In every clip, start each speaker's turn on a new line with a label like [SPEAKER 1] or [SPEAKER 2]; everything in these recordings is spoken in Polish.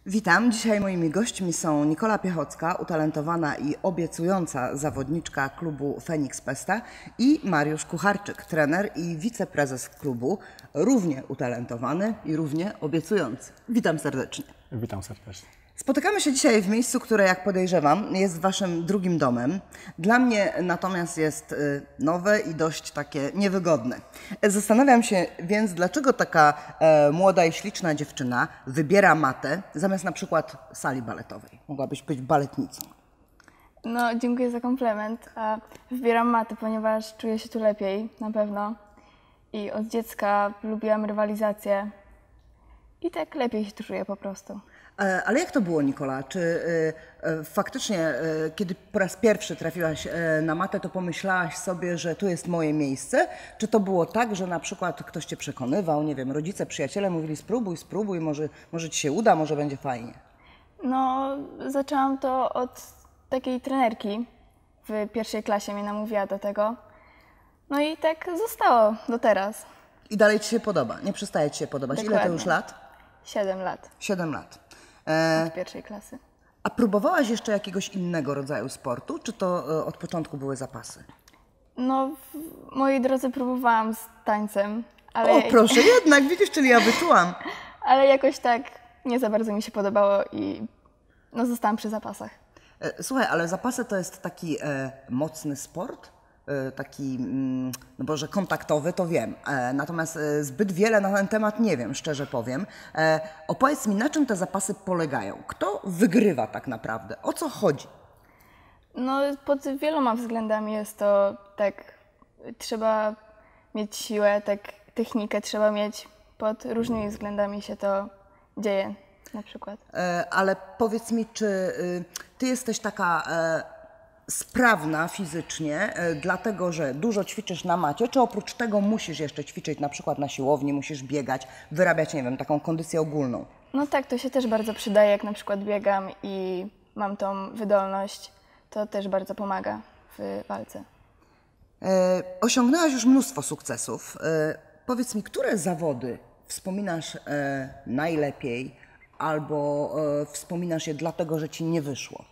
[SPEAKER 1] Witam. Dzisiaj moimi gośćmi są Nikola Piechocka, utalentowana i obiecująca zawodniczka klubu Feniks Pesta, i Mariusz Kucharczyk, trener i wiceprezes klubu, równie utalentowany i równie obiecujący. Witam serdecznie.
[SPEAKER 2] Witam serdecznie.
[SPEAKER 1] Spotykamy się dzisiaj w miejscu, które, jak podejrzewam, jest waszym drugim domem. Dla mnie natomiast jest nowe i dość takie niewygodne. Zastanawiam się więc, dlaczego taka młoda i śliczna dziewczyna wybiera matę zamiast na przykład sali baletowej. Mogłabyś być baletnicą.
[SPEAKER 3] No, dziękuję za komplement. Wybieram matę, ponieważ czuję się tu lepiej, na pewno. I od dziecka lubiłam rywalizację. I tak lepiej się tu czuję po prostu.
[SPEAKER 1] Ale jak to było, Nikola? Czy faktycznie, kiedy po raz pierwszy trafiłaś na matę, to pomyślałaś sobie, że tu jest moje miejsce? Czy to było tak, że na przykład ktoś cię przekonywał, nie wiem, rodzice, przyjaciele mówili spróbuj, może ci się uda, może będzie fajnie?
[SPEAKER 3] No, zaczęłam to od takiej trenerki. W pierwszej klasie mnie namówiła do tego. No i tak zostało do teraz.
[SPEAKER 1] I dalej ci się podoba, nie przestaje ci się podobać.
[SPEAKER 3] Dokładnie.
[SPEAKER 1] Ile to już lat?
[SPEAKER 3] 7 lat.
[SPEAKER 1] 7 lat.
[SPEAKER 3] Od pierwszej klasy.
[SPEAKER 1] A próbowałaś jeszcze jakiegoś innego rodzaju sportu, czy to od początku były zapasy?
[SPEAKER 3] No, w mojej drodze próbowałam z tańcem, ale...
[SPEAKER 1] O, proszę, jednak, widzisz, czyli ja wyczułam.
[SPEAKER 3] Ale jakoś tak nie za bardzo mi się podobało i no, zostałam przy zapasach.
[SPEAKER 1] Słuchaj, ale zapasy to jest taki mocny sport, taki, no Boże, kontaktowy, to wiem. Natomiast zbyt wiele na ten temat nie wiem, szczerze powiem. Opowiedz mi, na czym te zapasy polegają? Kto wygrywa tak naprawdę? O co chodzi?
[SPEAKER 3] No, pod wieloma względami jest to tak, trzeba mieć siłę, tak technikę trzeba mieć, pod różnymi względami się to dzieje na przykład.
[SPEAKER 1] Ale powiedz mi, czy ty jesteś taka sprawna fizycznie, dlatego że dużo ćwiczysz na macie, czy oprócz tego musisz jeszcze ćwiczyć na przykład na siłowni, musisz biegać, wyrabiać, nie wiem, taką kondycję ogólną?
[SPEAKER 3] No tak, to się też bardzo przydaje, jak na przykład biegam i mam tą wydolność, to też bardzo pomaga w walce.
[SPEAKER 1] Osiągnęłaś już mnóstwo sukcesów. Powiedz mi, które zawody wspominasz najlepiej albo wspominasz je dlatego, że ci nie wyszło?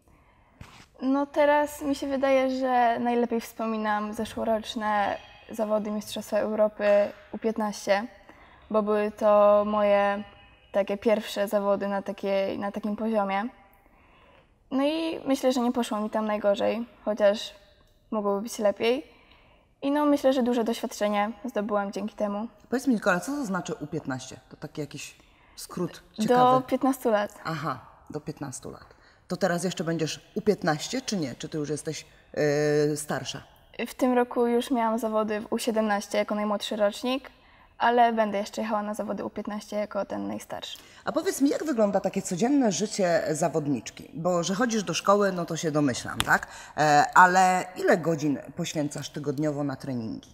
[SPEAKER 3] No teraz mi się wydaje, że najlepiej wspominam zeszłoroczne zawody Mistrzostwa Europy U15, bo były to moje takie pierwsze zawody na takim poziomie. No i myślę, że nie poszło mi tam najgorzej, chociaż mogłoby być lepiej. I no myślę, że duże doświadczenie zdobyłam dzięki temu.
[SPEAKER 1] Powiedz mi, Nikola, co to znaczy U15? To taki jakiś skrót ciekawy.
[SPEAKER 3] Do 15 lat.
[SPEAKER 1] Aha, do 15 lat. To teraz jeszcze będziesz U15, czy nie? Czy ty już jesteś starsza?
[SPEAKER 3] W tym roku już miałam zawody w U17 jako najmłodszy rocznik, ale będę jeszcze jechała na zawody U15 jako ten najstarszy.
[SPEAKER 1] A powiedz mi, jak wygląda takie codzienne życie zawodniczki? Bo że chodzisz do szkoły, no to się domyślam, tak? Ale ile godzin poświęcasz tygodniowo na treningi?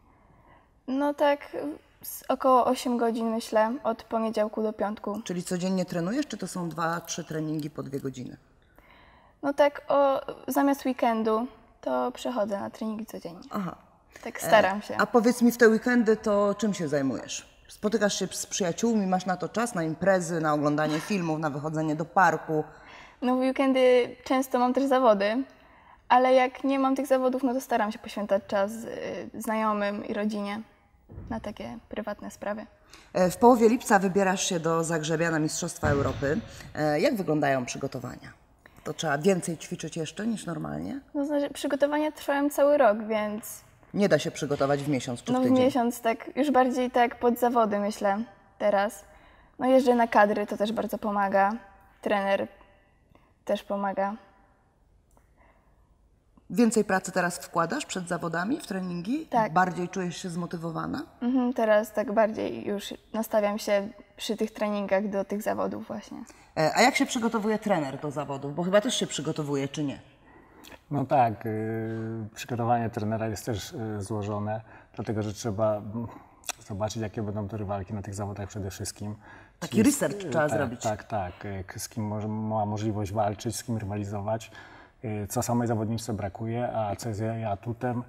[SPEAKER 3] No tak około 8 godzin myślę, od poniedziałku do piątku.
[SPEAKER 1] Czyli codziennie trenujesz, czy to są 2-3 treningi po 2 godziny?
[SPEAKER 3] No tak zamiast weekendu to przechodzę na treningi codziennie.
[SPEAKER 1] Aha.
[SPEAKER 3] Tak staram się.
[SPEAKER 1] A powiedz mi, w te weekendy to czym się zajmujesz? Spotykasz się z przyjaciółmi, masz na to czas, na imprezy, na oglądanie filmów, na wychodzenie do parku?
[SPEAKER 3] No w weekendy często mam też zawody, ale jak nie mam tych zawodów, no to staram się poświęcać czas znajomym i rodzinie na takie prywatne sprawy.
[SPEAKER 1] W połowie lipca wybierasz się do Zagrzebia na Mistrzostwa Europy. Jak wyglądają przygotowania? To trzeba więcej ćwiczyć jeszcze niż normalnie?
[SPEAKER 3] No znaczy, przygotowania trwają cały rok, więc
[SPEAKER 1] Nie da się przygotować w miesiąc czy w
[SPEAKER 3] no w
[SPEAKER 1] tydzień?
[SPEAKER 3] miesiąc tak, już bardziej tak pod zawody myślę teraz. No jeżdżę na kadry, to też bardzo pomaga. Trener też pomaga.
[SPEAKER 1] Więcej pracy teraz wkładasz przed zawodami w treningi?
[SPEAKER 3] Tak.
[SPEAKER 1] Bardziej czujesz się zmotywowana?
[SPEAKER 3] Teraz tak bardziej już nastawiam się przy tych treningach do tych zawodów właśnie.
[SPEAKER 1] A jak się przygotowuje trener do zawodów? Bo chyba też się przygotowuje, czy nie?
[SPEAKER 2] No tak, przygotowanie trenera jest też złożone, dlatego że trzeba zobaczyć, jakie będą te rywalki na tych zawodach przede wszystkim.
[SPEAKER 1] Taki research trzeba zrobić.
[SPEAKER 2] Tak. Z kim ma możliwość walczyć, z kim rywalizować, co samej zawodniczce brakuje, a co jest jej atutem,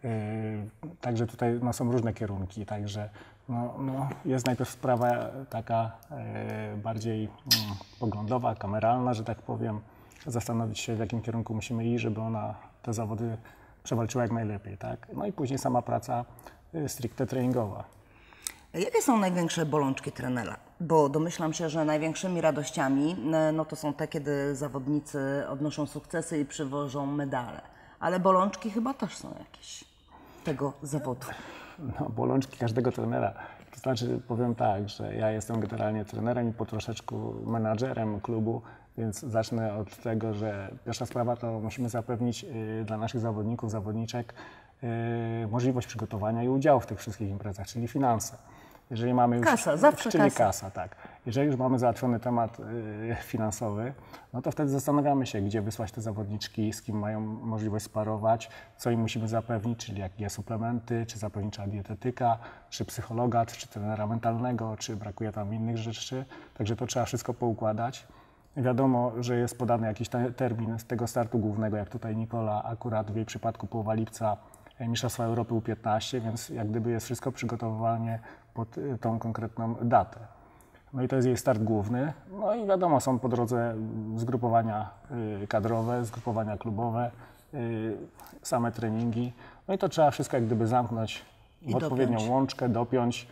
[SPEAKER 2] Także tutaj no, są różne kierunki, także jest najpierw sprawa taka bardziej poglądowa, kameralna, że tak powiem, zastanowić się, w jakim kierunku musimy iść, żeby ona te zawody przewalczyła jak najlepiej, tak? No i później sama praca stricte treningowa.
[SPEAKER 1] Jakie są największe bolączki trenera? Bo domyślam się, że największymi radościami no to są te, kiedy zawodnicy odnoszą sukcesy i przywożą medale. Ale bolączki chyba też są jakieś tego zawodu.
[SPEAKER 2] No, bolączki każdego trenera. To znaczy, powiem tak, że ja jestem generalnie trenerem i po troszeczku menadżerem klubu, więc zacznę od tego, że pierwsza sprawa to musimy zapewnić dla naszych zawodników, zawodniczek możliwość przygotowania i udziału w tych wszystkich imprezach, czyli finanse. Jeżeli mamy już,
[SPEAKER 1] kasa, zawsze
[SPEAKER 2] czyli
[SPEAKER 1] kasa.
[SPEAKER 2] kasa, tak. Jeżeli już mamy załatwiony temat finansowy, no to wtedy zastanawiamy się, gdzie wysłać te zawodniczki, z kim mają możliwość sparować, co im musimy zapewnić, czyli jakie suplementy, czy zapewnić trzeba dietetyka, czy psychologa, czy trenera mentalnego, czy brakuje tam innych rzeczy. Także to trzeba wszystko poukładać. Wiadomo, że jest podany jakiś termin z tego startu głównego, jak tutaj Nikola, akurat w jej przypadku połowa lipca, Mistrzostwa Europy U15, więc jak gdyby jest wszystko przygotowywanie pod tą konkretną datę. No i to jest jej start główny. No i wiadomo, są po drodze zgrupowania kadrowe, zgrupowania klubowe, same treningi. No i to trzeba wszystko jak gdyby zamknąć w odpowiednią łączkę, dopiąć,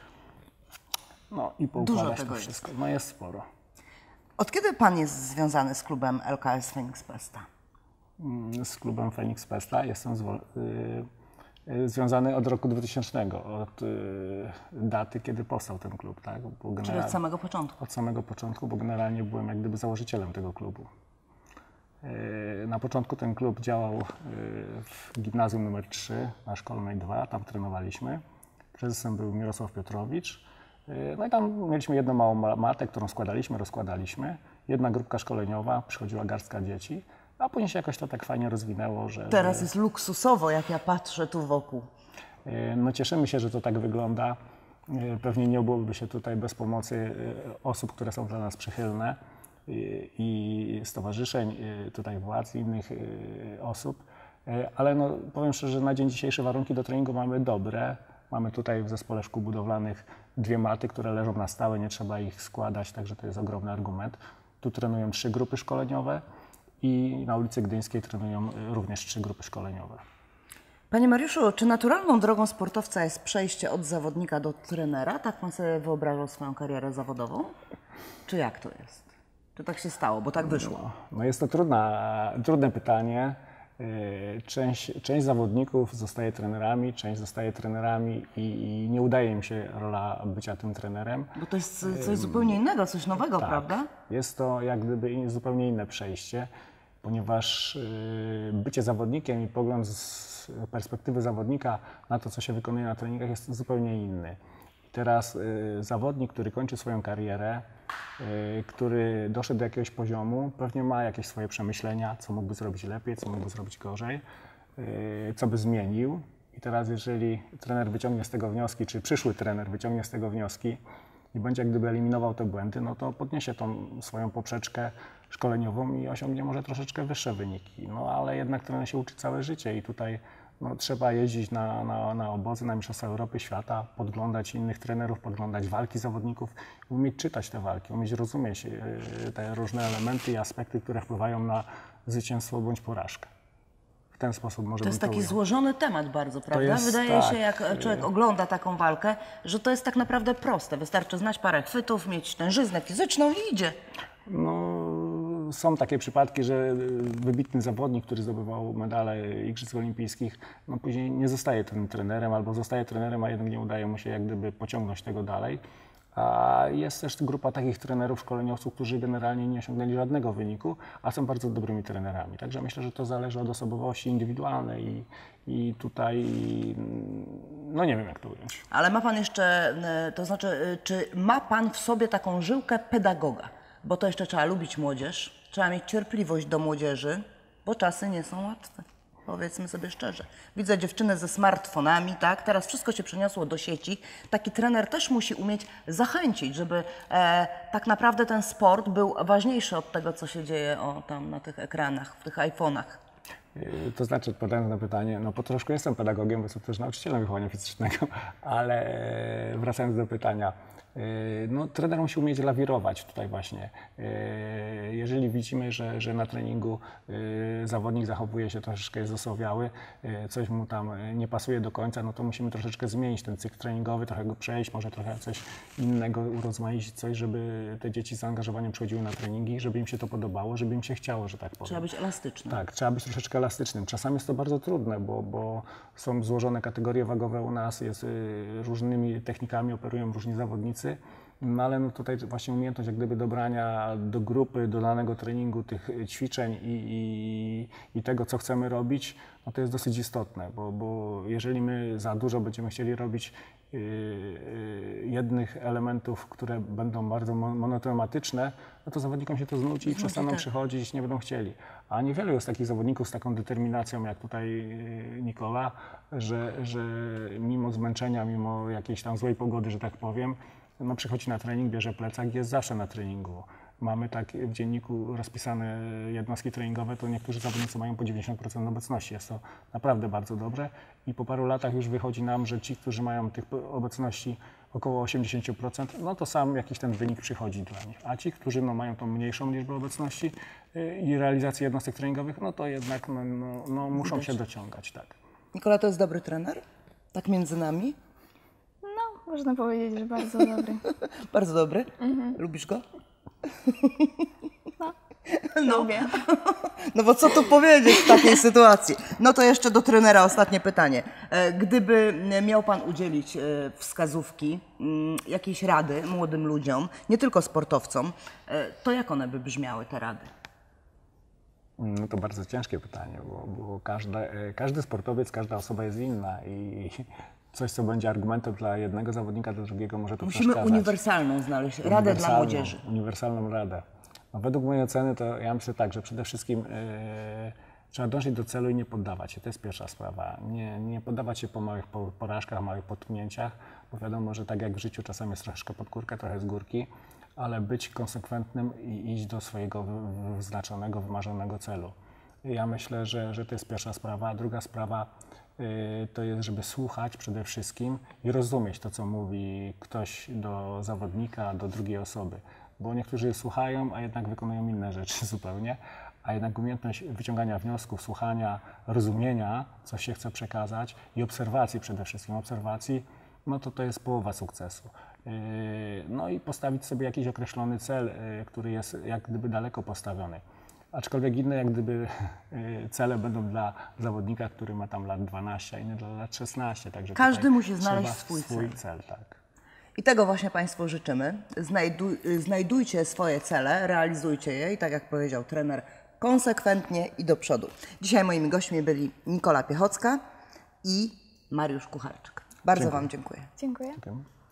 [SPEAKER 2] no i poukładać to wszystko. No jest sporo.
[SPEAKER 1] Od kiedy Pan jest związany z klubem LKS Phoenix Pesta?
[SPEAKER 2] Z klubem Phoenix Pesta jestem związany od roku 2000, od daty, kiedy powstał ten klub. Tak?
[SPEAKER 1] Czyli od samego początku?
[SPEAKER 2] Od samego początku, bo generalnie byłem jak gdyby założycielem tego klubu. Na początku ten klub działał w gimnazjum nr 3 na Szkolnej 2, tam trenowaliśmy. Prezesem był Mirosław Piotrowicz. No i tam mieliśmy jedną małą matę, którą składaliśmy, rozkładaliśmy. Jedna grupka szkoleniowa, przychodziła garstka dzieci. A później się jakoś to tak fajnie rozwinęło, że...
[SPEAKER 1] Teraz jest luksusowo, jak ja patrzę tu wokół.
[SPEAKER 2] No cieszymy się, że to tak wygląda. Pewnie nie byłoby się tutaj bez pomocy osób, które są dla nas przychylne i stowarzyszeń, tutaj władz i innych osób. Ale no, powiem szczerze, że na dzień dzisiejszy warunki do treningu mamy dobre. Mamy tutaj w zespole szkół budowlanych 2 maty, które leżą na stałe, nie trzeba ich składać, także to jest ogromny argument. Tu trenują 3 grupy szkoleniowe. I na ulicy Gdyńskiej trenują również 3 grupy szkoleniowe.
[SPEAKER 1] Panie Mariuszu, czy naturalną drogą sportowca jest przejście od zawodnika do trenera? Tak Pan sobie wyobrażał swoją karierę zawodową? Czy jak to jest? Czy tak się stało, bo tak wyszło?
[SPEAKER 2] No jest to trudne pytanie. Część zawodników zostaje trenerami, część zostaje trenerami i nie udaje im się rola bycia tym trenerem.
[SPEAKER 1] Bo to jest coś zupełnie innego, coś nowego,
[SPEAKER 2] tak,
[SPEAKER 1] prawda?
[SPEAKER 2] Jest to jak gdyby zupełnie inne przejście, ponieważ bycie zawodnikiem i pogląd z perspektywy zawodnika na to, co się wykonuje na treningach, jest zupełnie inny. Teraz zawodnik, który kończy swoją karierę, który doszedł do jakiegoś poziomu, pewnie ma jakieś swoje przemyślenia, co mógłby zrobić lepiej, co mógłby zrobić gorzej, co by zmienił. I teraz jeżeli trener wyciągnie z tego wnioski, czy przyszły trener wyciągnie z tego wnioski i będzie jak gdyby eliminował te błędy, no to podniesie tą swoją poprzeczkę szkoleniową i osiągnie może troszeczkę wyższe wyniki. No ale jednak trener się uczy całe życie i tutaj no, trzeba jeździć na obozy, na Mistrzostwa Europy, Świata, podglądać innych trenerów, podglądać walki zawodników, umieć czytać te walki, umieć rozumieć te różne elementy i aspekty, które wpływają na zwycięstwo bądź porażkę. W ten sposób może
[SPEAKER 1] To jest taki złożony temat bardzo, prawda? Wydaje się, jak człowiek ogląda taką walkę, że to jest tak naprawdę proste. Wystarczy znać parę chwytów, mieć tężyznę fizyczną i idzie.
[SPEAKER 2] No, są takie przypadki, że wybitny zawodnik, który zdobywał medale Igrzysk Olimpijskich, no później nie zostaje tym trenerem, albo zostaje trenerem, a jednak nie udaje mu się jak gdyby pociągnąć tego dalej. A jest też grupa takich trenerów, szkoleniowców, którzy generalnie nie osiągnęli żadnego wyniku, a są bardzo dobrymi trenerami. Także myślę, że to zależy od osobowości indywidualnej i tutaj, no nie wiem jak to ująć.
[SPEAKER 1] Ale ma Pan jeszcze, to znaczy, czy ma Pan w sobie taką żyłkę pedagoga? Bo to jeszcze trzeba lubić młodzież, trzeba mieć cierpliwość do młodzieży, bo czasy nie są łatwe. Powiedzmy sobie szczerze. Widzę dziewczyny ze smartfonami, tak? Teraz wszystko się przeniosło do sieci. Taki trener też musi umieć zachęcić, żeby tak naprawdę ten sport był ważniejszy od tego, co się dzieje tam na tych ekranach, w tych iPhone'ach.
[SPEAKER 2] To znaczy, odpowiadając na pytanie, no po troszkę jestem pedagogiem, bo jestem też nauczycielem wychowania fizycznego, ale wracając do pytania, no trener musi umieć lawirować tutaj właśnie. Jeżeli widzimy, że na treningu zawodnik zachowuje się troszeczkę, jest osowiały, coś mu tam nie pasuje do końca, no to musimy troszeczkę zmienić ten cykl treningowy, trochę go przejść, może trochę coś innego urozmaicić, coś, żeby te dzieci z zaangażowaniem przychodziły na treningi, żeby im się to podobało, żeby im się chciało, że tak powiem.
[SPEAKER 1] Trzeba być elastyczny.
[SPEAKER 2] Tak, trzeba być troszeczkę elastycznym. Czasami jest to bardzo trudne, bo są złożone kategorie wagowe u nas, jest różnymi technikami operują różni zawodnicy, no ale no tutaj właśnie umiejętność jak gdyby dobrania do grupy, do danego treningu tych ćwiczeń i tego, co chcemy robić, no to jest dosyć istotne, bo jeżeli my za dużo będziemy chcieli robić jednych elementów, które będą bardzo monotematyczne, no to zawodnikom się to znudzi i przestaną przychodzić, nie będą chcieli. A niewielu jest takich zawodników z taką determinacją, jak tutaj Nikola, że mimo zmęczenia, mimo jakiejś tam złej pogody, że tak powiem, no przychodzi na trening, bierze plecak i jest zawsze na treningu. Mamy tak w dzienniku rozpisane jednostki treningowe, to niektórzy zawodnicy mają po 90% obecności. Jest to naprawdę bardzo dobre i po paru latach już wychodzi nam, że ci, którzy mają tych obecności około 80%, no to sam jakiś ten wynik przychodzi dla nich. A ci, którzy no, mają tą mniejszą liczbę obecności i realizacji jednostek treningowych, no to jednak no, muszą się dociągać. Tak.
[SPEAKER 1] Nikola to jest dobry trener? Tak między nami?
[SPEAKER 3] No, można powiedzieć, że bardzo dobry.
[SPEAKER 1] Bardzo dobry? Lubisz go?
[SPEAKER 3] Lubię.
[SPEAKER 1] No bo co tu powiedzieć w takiej sytuacji? No to jeszcze do trenera ostatnie pytanie. Gdyby miał Pan udzielić wskazówki, jakiejś rady młodym ludziom, nie tylko sportowcom, to jak one by brzmiały, te rady?
[SPEAKER 2] No to bardzo ciężkie pytanie, bo każdy sportowiec, każda osoba jest inna i coś, co będzie argumentem dla jednego zawodnika, dla drugiego może to
[SPEAKER 1] Musimy
[SPEAKER 2] przeszkadzać.
[SPEAKER 1] uniwersalną znaleźć, radę dla młodzieży.
[SPEAKER 2] Uniwersalną radę. No, według mojej oceny to ja myślę tak, że przede wszystkim trzeba dążyć do celu i nie poddawać się. To jest pierwsza sprawa. Nie poddawać się po małych porażkach, małych potknięciach, bo wiadomo, że tak jak w życiu czasem jest troszeczkę pod górkę, trochę z górki, ale być konsekwentnym i iść do swojego wyznaczonego, wymarzonego celu. Ja myślę, że to jest pierwsza sprawa. A druga sprawa to jest, żeby słuchać przede wszystkim i rozumieć to, co mówi ktoś do zawodnika, do drugiej osoby. Bo niektórzy słuchają, a jednak wykonują inne rzeczy zupełnie, a jednak umiejętność wyciągania wniosków, słuchania, rozumienia, co się chce przekazać i obserwacji przede wszystkim, no to jest połowa sukcesu. No i postawić sobie jakiś określony cel, który jest jak gdyby daleko postawiony. Aczkolwiek inne jak gdyby cele będą dla zawodnika, który ma tam lat 12, a inne dla lat 16. Także
[SPEAKER 1] każdy musi znaleźć swój
[SPEAKER 2] cel. Tak.
[SPEAKER 1] I tego właśnie Państwu życzymy. Znajdujcie swoje cele, realizujcie je i tak jak powiedział trener, konsekwentnie i do przodu. Dzisiaj moimi gośćmi byli Nikola Piechocka i Mariusz Kucharczyk. Bardzo Wam dziękuję.
[SPEAKER 3] Dziękuję.
[SPEAKER 2] Dziękuję.